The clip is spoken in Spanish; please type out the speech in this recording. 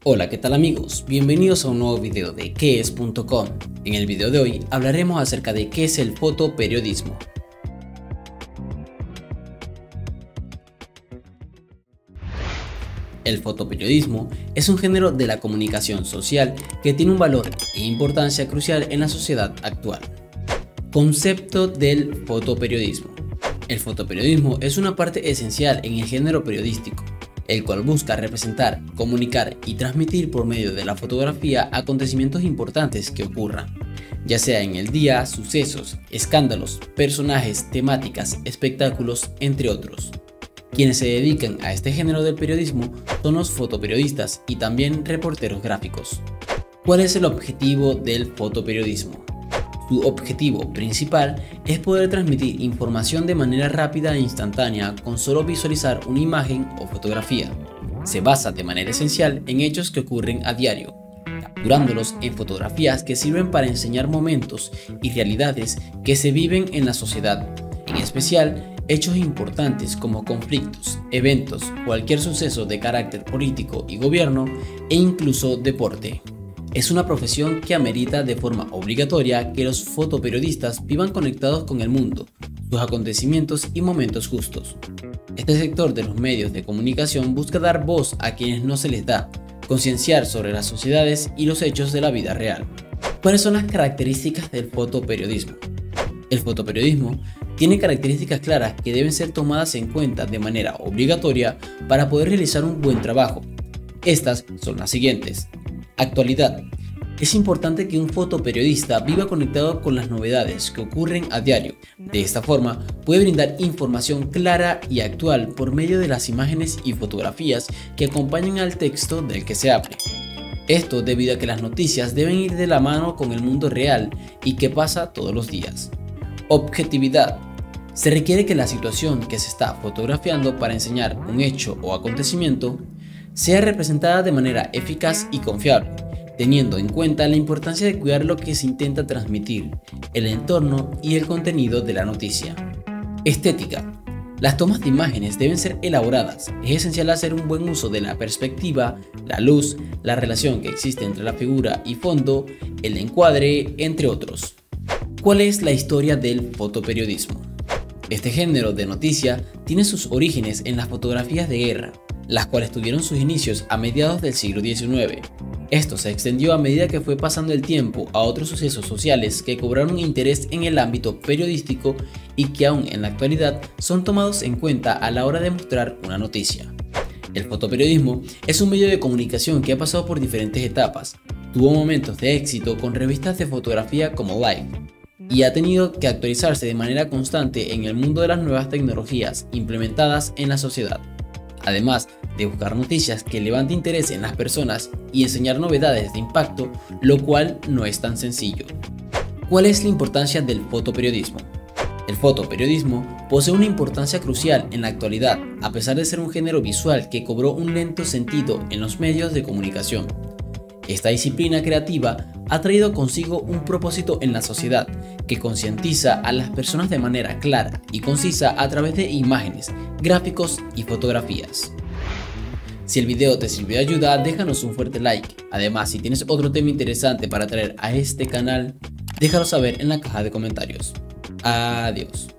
Hola, ¿qué tal amigos? Bienvenidos a un nuevo video de quees.com. En el video de hoy hablaremos acerca de qué es el fotoperiodismo. El fotoperiodismo es un género de la comunicación social que tiene un valor e importancia crucial en la sociedad actual. Concepto del fotoperiodismo. El fotoperiodismo es una parte esencial en el género periodístico, el cual busca representar, comunicar y transmitir por medio de la fotografía acontecimientos importantes que ocurran, ya sea en el día, sucesos, escándalos, personajes, temáticas, espectáculos, entre otros. Quienes se dedican a este género del periodismo son los fotoperiodistas y también reporteros gráficos. ¿Cuál es el objetivo del fotoperiodismo? Su objetivo principal es poder transmitir información de manera rápida e instantánea con solo visualizar una imagen o fotografía. Se basa de manera esencial en hechos que ocurren a diario, capturándolos en fotografías que sirven para enseñar momentos y realidades que se viven en la sociedad, en especial hechos importantes como conflictos, eventos, cualquier suceso de carácter político y gobierno e incluso deporte. Es una profesión que amerita de forma obligatoria que los fotoperiodistas vivan conectados con el mundo, sus acontecimientos y momentos justos. Este sector de los medios de comunicación busca dar voz a quienes no se les da, concienciar sobre las sociedades y los hechos de la vida real. ¿Cuáles son las características del fotoperiodismo? El fotoperiodismo tiene características claras que deben ser tomadas en cuenta de manera obligatoria para poder realizar un buen trabajo. Estas son las siguientes. Actualidad. Es importante que un fotoperiodista viva conectado con las novedades que ocurren a diario. De esta forma, puede brindar información clara y actual por medio de las imágenes y fotografías que acompañan al texto del que se hable. Esto debido a que las noticias deben ir de la mano con el mundo real y que pasa todos los días. Objetividad. Se requiere que la situación que se está fotografiando para enseñar un hecho o acontecimiento sea representada de manera eficaz y confiable, teniendo en cuenta la importancia de cuidar lo que se intenta transmitir, el entorno y el contenido de la noticia. Estética. Las tomas de imágenes deben ser elaboradas. Es esencial hacer un buen uso de la perspectiva, la luz, la relación que existe entre la figura y fondo, el encuadre, entre otros. ¿Cuál es la historia del fotoperiodismo? Este género de noticia tiene sus orígenes en las fotografías de guerra, las cuales tuvieron sus inicios a mediados del siglo XIX. Esto se extendió a medida que fue pasando el tiempo a otros sucesos sociales que cobraron interés en el ámbito periodístico y que aún en la actualidad son tomados en cuenta a la hora de mostrar una noticia. El fotoperiodismo es un medio de comunicación que ha pasado por diferentes etapas. Tuvo momentos de éxito con revistas de fotografía como Life y ha tenido que actualizarse de manera constante en el mundo de las nuevas tecnologías implementadas en la sociedad. Además de buscar noticias que levanten interés en las personas y enseñar novedades de impacto, lo cual no es tan sencillo. ¿Cuál es la importancia del fotoperiodismo? El fotoperiodismo posee una importancia crucial en la actualidad, a pesar de ser un género visual que cobró un lento sentido en los medios de comunicación. Esta disciplina creativa ha traído consigo un propósito en la sociedad que concientiza a las personas de manera clara y concisa a través de imágenes, gráficos y fotografías. Si el video te sirvió de ayuda, déjanos un fuerte like. Además, si tienes otro tema interesante para traer a este canal, déjalo saber en la caja de comentarios. Adiós.